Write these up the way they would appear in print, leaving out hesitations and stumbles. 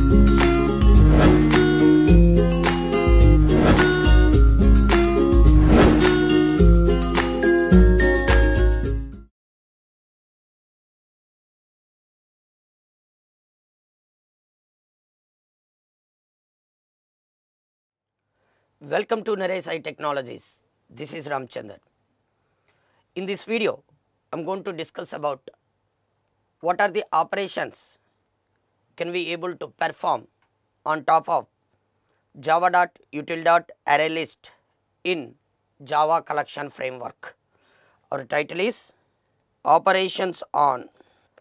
Welcome to Naresh AI Technologies. This is Ramchandran. In this video, I am going to discuss about what are the operations can we able to perform on top of java.util.arraylist in Java collection framework. Our title is operations on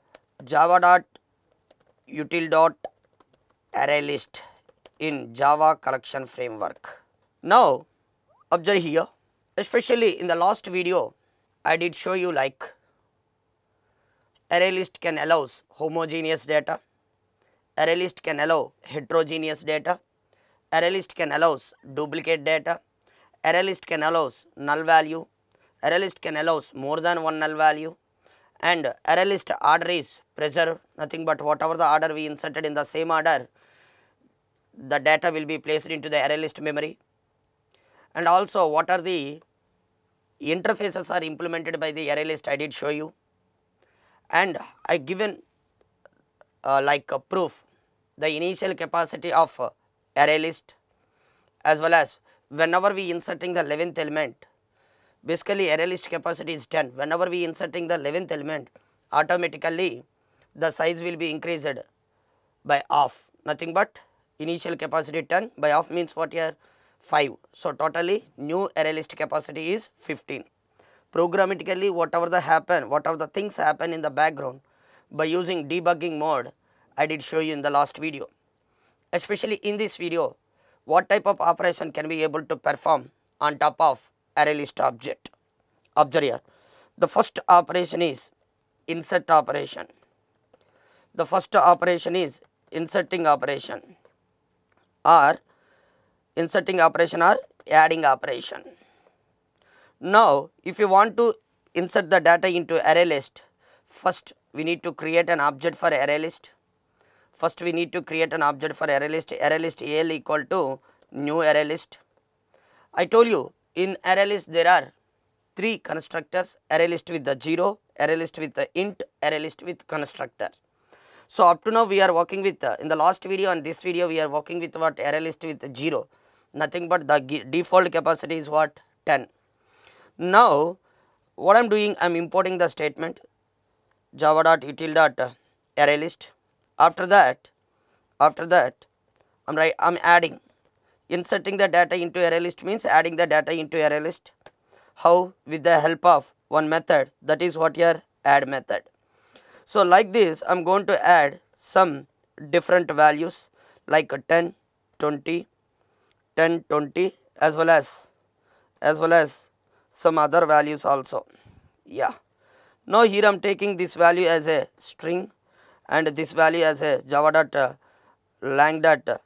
java.util.arraylist in Java collection framework. Now observe here, especially in the last video I did show you like array list can allows homogeneous data, array list can allow heterogeneous data, array list can allows duplicate data, array list can allows null value, array list can allows more than one null value, and array list order is preserved, nothing but whatever the order we inserted in the same order, the data will be placed into the array list memory. And also what are the interfaces are implemented by the array list I did show you, and I given like a proof the initial capacity of array list, as well as whenever we inserting the 11th element, basically array list capacity is 10, whenever we inserting the 11th element, automatically the size will be increased by half, nothing but initial capacity 10 by half means what here 5. So totally new array list capacity is 15. Programmatically whatever the things happen in the background by using debugging mode I did show you in the last video. Especially in this video, what type of operation can be able to perform on top of array list object. Observe here, the first operation is insert operation. The first operation is inserting operation or adding operation. Now if you want to insert the data into array list, first we need to create an object for array list. Array list al equal to new array list. I told you in array list there are 3 constructors: array list with the 0, array list with the int, array list with constructor. So up to now we are working with in the last video and this video we are working with what array list with 0, nothing but the default capacity is what 10. Now what I am doing, I am importing the statement java.util.arraylist. After that I am adding, inserting the data into array list means adding the data into array list. How? With the help of one method, that is what your add method. So like this I am going to add some different values like 10, 20, 10, 20 as well as some other values also. Yeah. Now here I am taking this value as a string and this value as a java.lang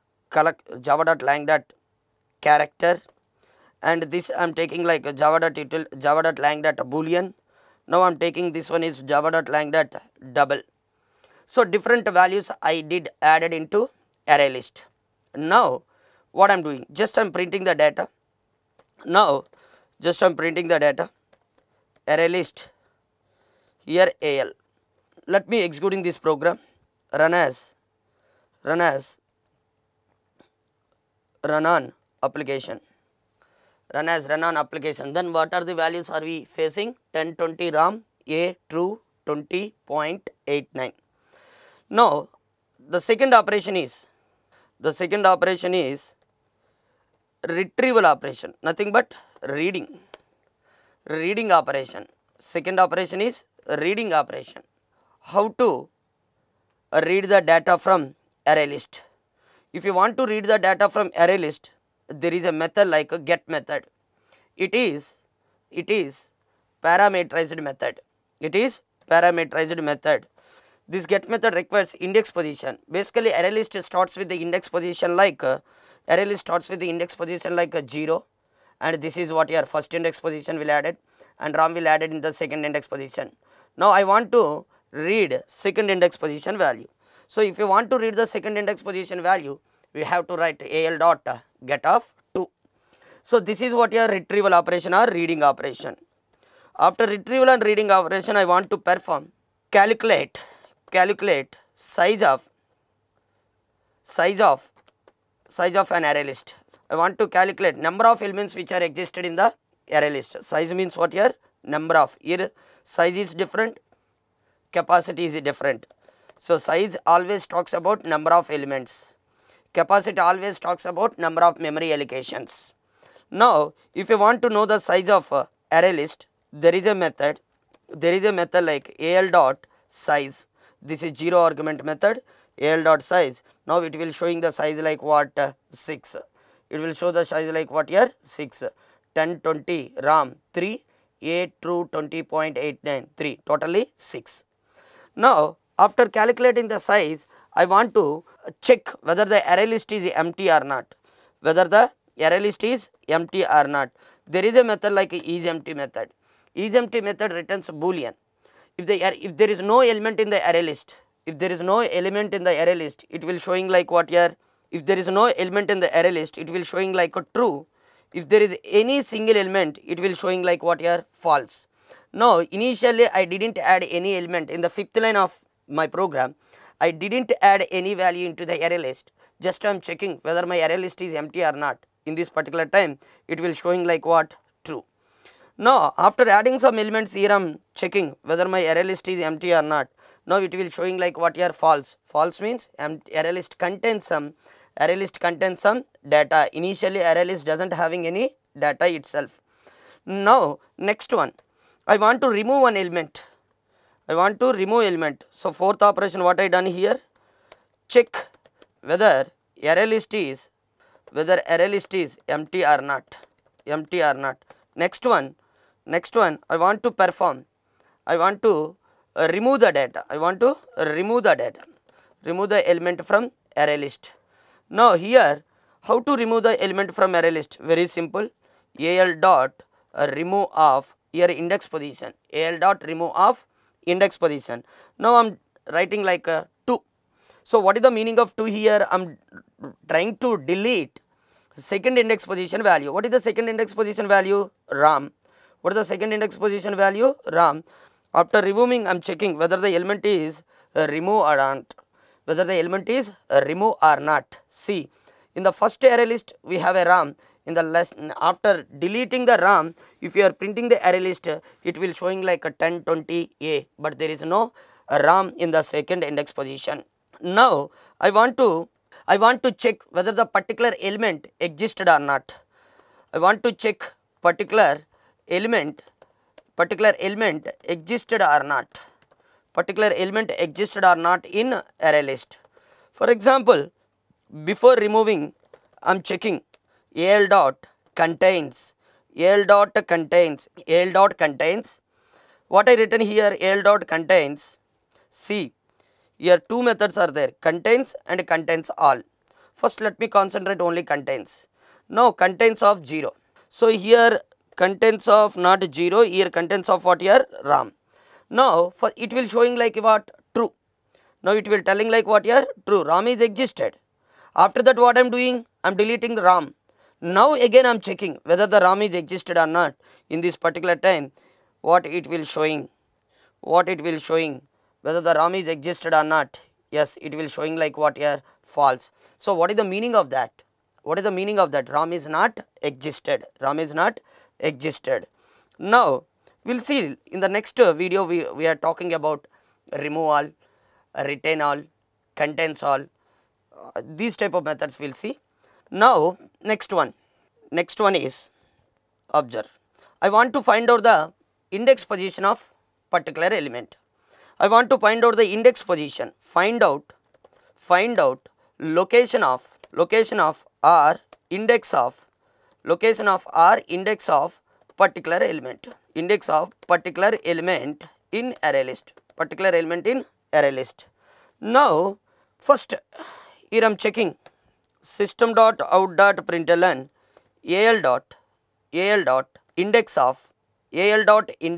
character, and this I am taking like a java.lang boolean. Now I am taking this one is java.lang double. So different values I did added into array list. Now what I am doing, just I am printing the data. Now just I am printing the data array list here al. Let me executing this program, run on application. Then what are the values are we facing? 10, 20 RAM, A true, 20.89. Now the second operation is retrieval operation, nothing but reading operation. Second operation is reading operation. How to read the data from array list? If you want to read the data from array list, there is a method like a get method. It is parameterized method. This get method requires index position. Basically array list starts with the index position like 0, and this is what your first index position will added, and RAM will added in the second index position. Now I want to read second index position value. So if you want to read the second index position value, we have to write AL dot get of 2. So this is what your retrieval operation or reading operation. After retrieval and reading operation, I want to perform calculate size of an array list. I want to calculate number of elements which are existed in the array list. Size means what here? Number of. Here size is different, capacity is different. So size always talks about number of elements. Capacity always talks about number of memory allocations. Now if you want to know the size of array list, there is a method like AL dot size. This is 0 argument method, AL dot size. Now it will showing the size like what? 6. It will show the size like what here? 6. 10, 20, RAM 3, 8 through 20.89, 3, totally 6. Now after calculating the size, I want to check whether the array list is empty or not. Whether the array list is empty or not. There is a method like isEmpty method. IsEmpty method returns boolean. If there is no element in the array list, it will showing like what here? If there is no element in the array list, it will showing like a true. If there is any single element, it will showing like what here? False. Now initially I didn't add any element in the 5th line of my program. I didn't add any value into the array list. Just I am checking whether my array list is empty or not. In this particular time, it will showing like what? True. Now after adding some elements here, I am checking whether my array list is empty or not. Now it will showing like what here? False. False means array list contains some data. Initially array list doesn't having any data itself. Now next one, I want to remove one element. So 4th operation, what I done here? Check whether array list is empty or not. Next one, I want to perform. I want to remove the data. Remove the element from array list. Now here, how to remove the element from array list? Very simple. AL dot remove of here index position. AL dot remove of index position. Now I am writing like 2. So what is the meaning of 2 here? I am trying to delete second index position value. What is the second index position value? RAM. What is the second index position value? RAM. After removing, I am checking whether the element is remove or not. See, in the first array list we have a RAM. In the after deleting the RAM, if you are printing the array list, it will showing like a 1020A, but there is no RAM in the second index position. Now I want to check whether the particular element existed or not. I want to check particular element existed or not. In array list. For example, before removing, I am checking AL dot contains. What I written here? AL dot contains. See, here 2 methods are there, contains and contains all. First let me concentrate only contains. Now contains of 0. So here contents of not 0, here contents of what here? RAM. Now for it will showing like what? True. Now it will telling like what here? True. RAM is existed. After that what I am doing? I am deleting the RAM. Now again I am checking whether the RAM is existed or not. In this particular time, what it will showing? Whether the RAM is existed or not. Yes, it will showing like what here? False. So what is the meaning of that? RAM is not existed. Now we will see in the next video, we are talking about remove all, retain all, contains all, these type of methods we will see. Now next one is observe. I want to find out the index position of particular element. I want to find out the index position. Find out location of or index of particular element. Index of particular element in array list. Now first here I am checking system.out.println AL dot index of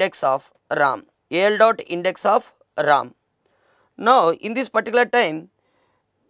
RAM. Now in this particular time,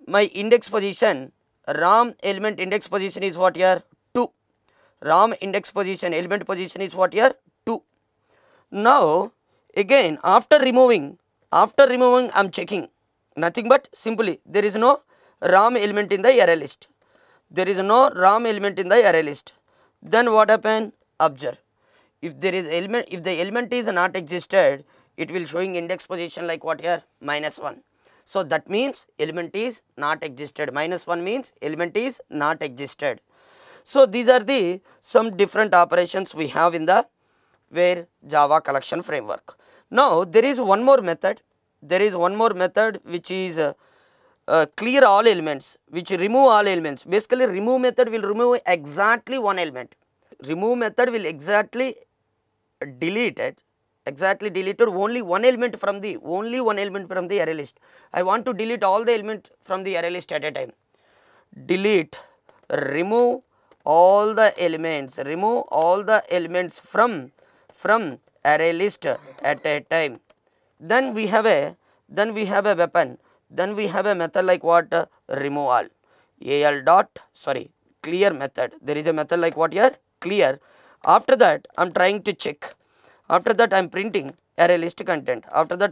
my index position, RAM element index position is what here? 2. RAM index position, element position is what here? 2. Now again after removing I am checking nothing but simply there is no RAM element in the array list. There is no RAM element in the array list. Then what happen? Observe. If there is element, if the element is not existed, it will showing index position like what here? -1. So that means element is not existed. -1 means element is not existed. So these are the some different operations we have in the where Java collection framework. Now there is one more method. There is one more method which is clear all elements, which remove all elements. Basically remove method will remove exactly one element. Remove method will exactly deleted only one element from the array list. I want to delete all the element from the array list at a time. Delete, remove all the elements, from array list at a time. Then we have a weapon. Then we have a method like what? Remove all. Clear method. There is a method like what here? Clear. After that I am trying to check. After that I am printing array list content.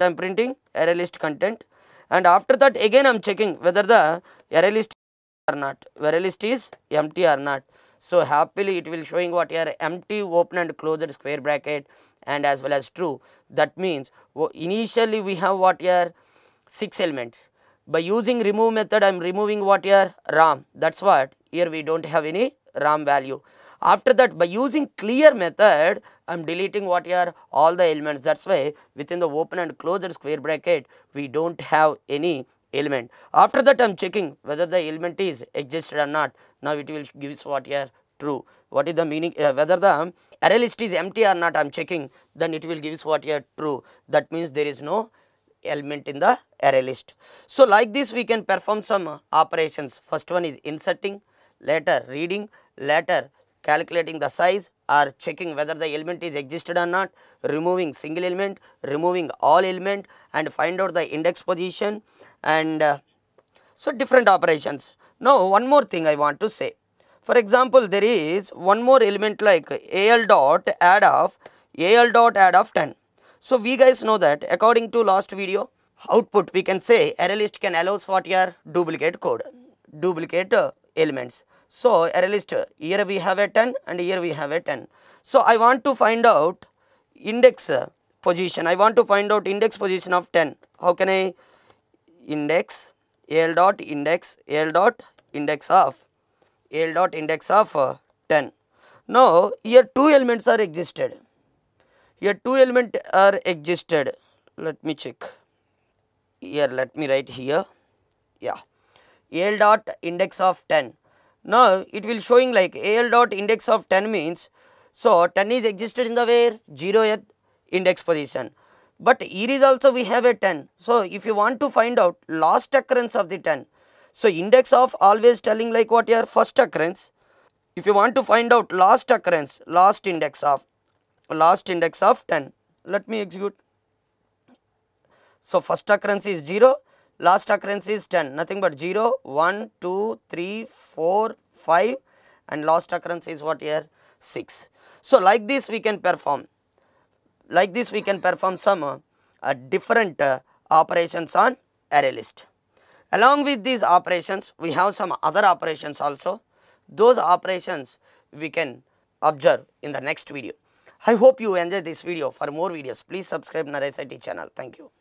And after that again I am checking whether the array list is empty or not. So happily it will showing what here? Empty, open and closed square bracket, and as well as true. That means initially we have what here? 6 elements. By using remove method I am removing what here? RAM. That's what here we don't have any RAM value. After that by using clear method I am deleting what here? All the elements. That's why within the open and closed square bracket we don't have any element. After that I am checking whether the element is existed or not. Now it will give us what here? True. What is the meaning? Whether the array list is empty or not I am checking, then it will give us what here? True. That means there is no element in the array list. So like this we can perform some operations. First one is inserting, later reading, later calculating the size or checking whether the element is existed or not, removing single element, removing all element, and find out the index position, and so different operations. Now one more thing I want to say. For example, there is one more element like al dot add of 10. So we guys know that according to last video output we can say array list can allows what here? Duplicate code, duplicate elements. So array list, here we have a 10 and here we have a 10. So I want to find out index position. I want to find out index position of 10. How can I? Index al dot index of 10. Now here two elements are existed. Let me check. Here let me write here. Yeah, al dot index of 10. Now it will showing like al dot index of 10 means, so 10 is existed in the where? 0th index position. But here is also we have a 10. So if you want to find out last occurrence of the 10, so index of always telling like what here? First occurrence. If you want to find out last occurrence, last index of 10, let me execute. So first occurrence is 0, last occurrence is 10, nothing but 0, 1, 2, 3, 4, 5, and last occurrence is what here? 6. So like this we can perform. Some different operations on array list. Along with these operations we have some other operations also. Those operations we can observe in the next video. I hope you enjoyed this video. For more videos please subscribe Naresh IT channel. Thank you.